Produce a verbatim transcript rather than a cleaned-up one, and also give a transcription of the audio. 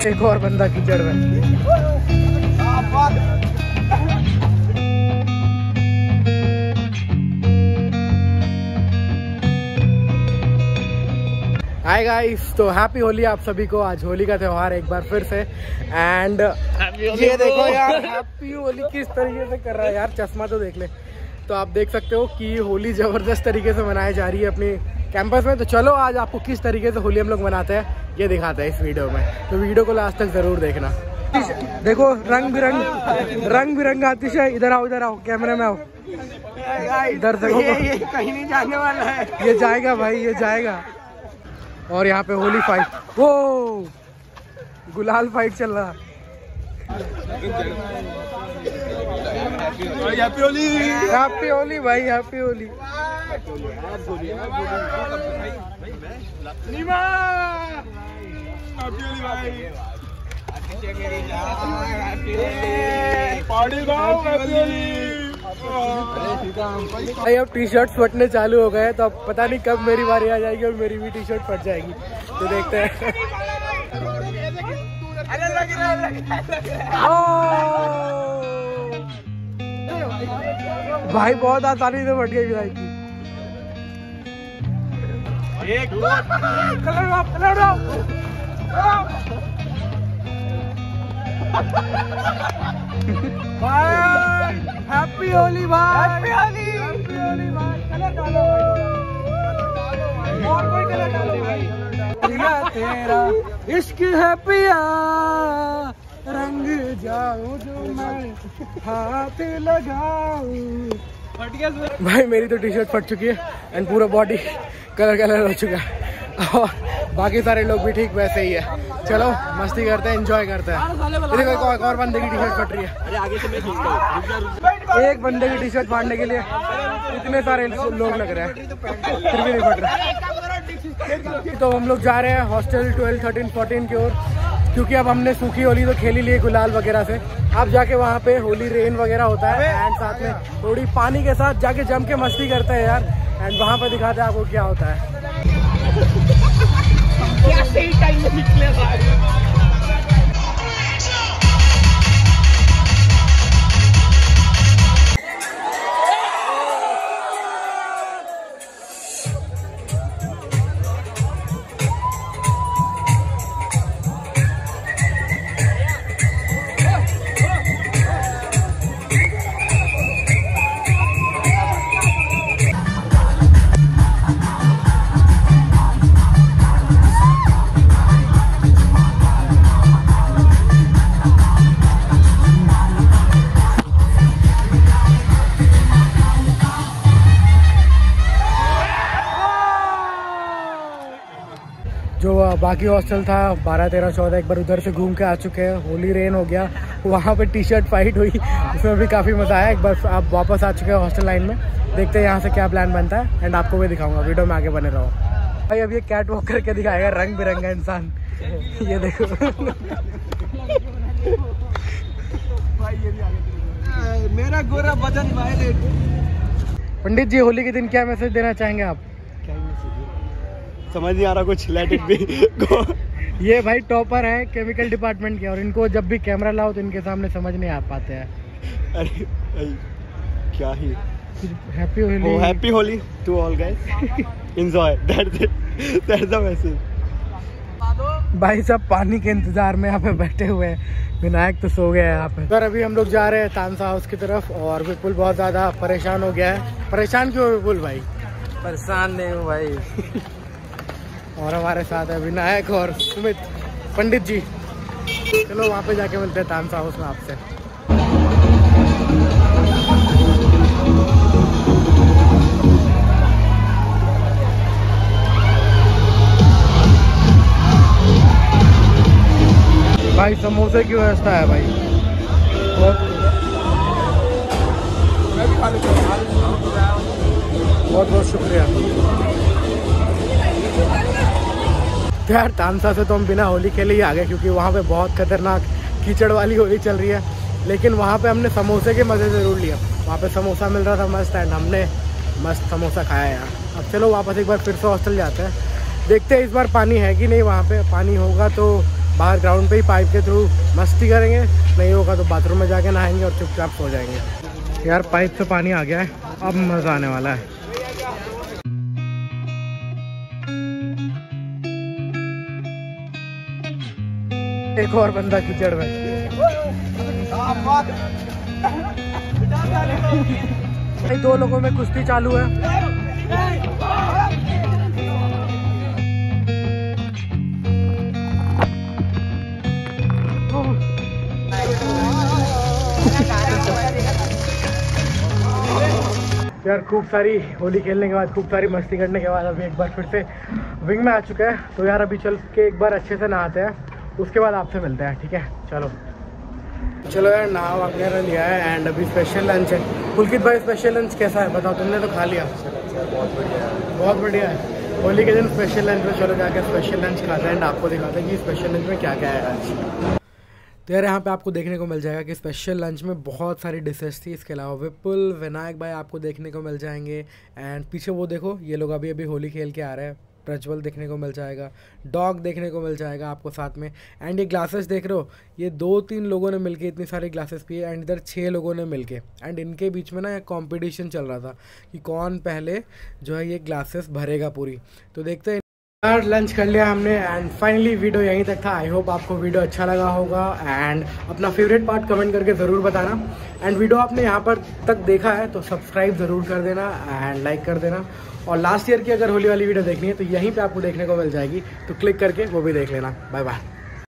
एक और बंदा कीचड़ में। हाय गाइस, तो हैप्पी होली आप सभी को। आज होली का त्यौहार एक बार फिर से। एंड ये देखो यार, हैप्पी होली किस तरीके से कर रहा है यार, चश्मा तो देख ले। तो आप देख सकते हो कि होली ज़बरदस्त तरीके से मनाई जा रही है अपनी कैंपस में। तो चलो आज आपको किस तरीके से होली हम लोग मनाते हैं ये दिखाते हैं इस वीडियो में। तो वीडियो को लास्ट तक ज़रूर देखना। देखो रंग बिरंग रंग बिरंगा आतिश है। इधर आओ, इधर आओ, कैमरे में आओ। इधर देखो, ये कहीं नहीं जाने वाला है। ये जाएगा भाई, ये जाएगा। और यहाँ पे होली फाइट, वो गुलाल फाइट चल रहा। हैप्पी होली, हैप्पी होली भाई, हैप्पी होली। भाई अब टी शर्ट फटने चालू हो गए, तो अब पता नहीं कब मेरी बारी आ जाएगी और मेरी भी टी शर्ट फट जाएगी। तो देखते हैं। भाई बहुत आसानी से फट गई भाई की। एक भाई हैप्पी होली भाई, हैप्पी होली, हैप्पी होली भाई। कलर डालो भाई, और कोई कलर डालो भाई। पिया तेरा इश्क है पिया, रंग जाऊं जो मैं हाथ लगाऊं। भाई मेरी तो टी शर्ट फट चुकी है एंड पूरा बॉडी कलर कलर हो चुका है और बाकी सारे लोग भी ठीक वैसे ही है। चलो मस्ती करते हैं, एंजॉय करते हैं। देखो एक और बंदे की टी शर्ट फट रही है। अरे आगे से मैं खींचता हूं। एक बंदे की टी शर्ट फाड़ने के लिए इतने सारे लोग लग रहे हैं, फिर भी नहीं फट रहा। तो हम लोग जा रहे हैं हॉस्टल ट्वेल्व थर्टीन फोर्टीन की ओर, क्योंकि अब हमने सूखी होली तो खेली ली है गुलाल वगैरह से। अब जाके वहाँ पे होली रेन वगैरह होता है एंड साथ में थोड़ी पानी के साथ जाके जम के मस्ती करते हैं यार। एंड वहाँ पे दिखाते हैं आपको क्या होता है। क्या सही टाइम में निकले भाई। जो बाकी हॉस्टल था बारह तेरह चौदह, एक बार उधर से घूम के आ चुके हैं। होली रेन हो गया, वहाँ पे टी शर्ट फाइट हुई, उसमें भी काफ़ी मज़ा आया। एक बार आप वापस आ चुके हैं हॉस्टल लाइन में। देखते हैं यहाँ से क्या प्लान बनता है एंड आपको भी दिखाऊंगा। वीडियो में आगे बने रहो भाई। अब ये कैट वॉक करके दिखाएगा रंग बिरंगा इंसान। ये देखो भाई, ये भी आगे मेरा गोरा बदन भाई। पंडित जी होली के दिन क्या मैसेज देना चाहेंगे आप? समझ नहीं आ रहा कुछ, लेट इट बी। ये भाई टॉपर है केमिकल डिपार्टमेंट के और इनको जब भी कैमरा लाओ तो इनके सामने समझ नहीं आ पाते हैं। अरे, अरे क्या ही। Happy Holi, happy Holi to all guys, enjoy, that's it, that's the message. भाई सब पानी के इंतजार में यहाँ पे बैठे हुए हैं। विनायक तो सो गया है यहाँ पे। पर अभी हम लोग जा रहे हैं तानसा हाउस की तरफ और विपुल बहुत ज्यादा परेशान हो गया है। परेशान क्यों विपुल भाई? परेशान नहीं हूँ भाई। और हमारे साथ है विनायक और सुमित, पंडित जी। चलो वहाँ पे जाके मिलते हैं तानसा हाउस में आपसे। भाई समोसे की व्यवस्था है भाई, बहुत बहुत बहुत शुक्रिया। यार तानसा से तो हम बिना होली खेले ही आ गए, क्योंकि वहाँ पे बहुत खतरनाक कीचड़ वाली होली चल रही है। लेकिन वहाँ पे हमने समोसे के मज़े ज़रूर लिया। वहाँ पे समोसा मिल रहा था मस्त एंड हमने मस्त समोसा खाया यार। अब चलो वापस एक बार फिर से हॉस्टल जाते हैं, देखते हैं इस बार पानी है कि नहीं। वहाँ पे पानी होगा तो बाहर ग्राउंड पे ही पाइप के थ्रू मस्ती करेंगे, नहीं होगा तो बाथरूम में जाके नहाएंगे और चुपचाप सो जाएंगे। यार पाइप से पानी आ गया है, अब मज़ा आने वाला है। एक और बंदा कीचड़ में। दो लोगों में कुश्ती चालू है। यार खूब सारी होली खेलने के बाद, खूब सारी मस्ती करने के बाद अभी एक बार फिर से विंग में आ चुका है। तो यार अभी चल के एक बार अच्छे से नहाते हैं, उसके बाद आपसे मिलते हैं, ठीक है? चलो चलो यार, नहा वगैरह लिया है एंड अभी स्पेशल लंच है। पुलकित भाई स्पेशल लंच कैसा है बताओ, तुमने तो खा लिया? बहुत बढ़िया है, बहुत बढ़िया है। होली के दिन स्पेशल लंच में चलो जाकर स्पेशल लंच खाते हैं एंड आपको दिखाते हैं कि स्पेशल लंच में क्या क्या है आज। तो यार यहाँ पे आपको देखने को मिल जाएगा कि स्पेशल लंच में बहुत सारी डिशेस थी। इसके अलावा विपुल, विनायक भाई आपको देखने को मिल जाएंगे एंड पीछे वो देखो, ये लोग अभी अभी होली खेल के आ रहे हैं। प्रज्वल देखने को मिल जाएगा, डॉग देखने को मिल जाएगा आपको साथ में। एंड ये ग्लासेस देख रहे हो, ये दो तीन लोगों ने मिलके इतनी सारी ग्लासेस पी है एंड इधर छः लोगों ने मिलके। एंड इनके बीच में ना एक कंपटीशन चल रहा था कि कौन पहले जो है ये ग्लासेस भरेगा पूरी। तो देखते हैं यार, लंच कर लिया हमने एंड फाइनली वीडियो यहीं तक था। आई होप आपको वीडियो अच्छा लगा होगा एंड अपना फेवरेट पार्ट कमेंट करके ज़रूर बताना। एंड वीडियो आपने यहाँ पर तक देखा है तो सब्सक्राइब ज़रूर कर देना एंड लाइक कर देना। और लास्ट ईयर की अगर होली वाली वीडियो देखनी है तो यहीं पे आपको देखने को मिल जाएगी, तो क्लिक करके वो भी देख लेना। Bye bye.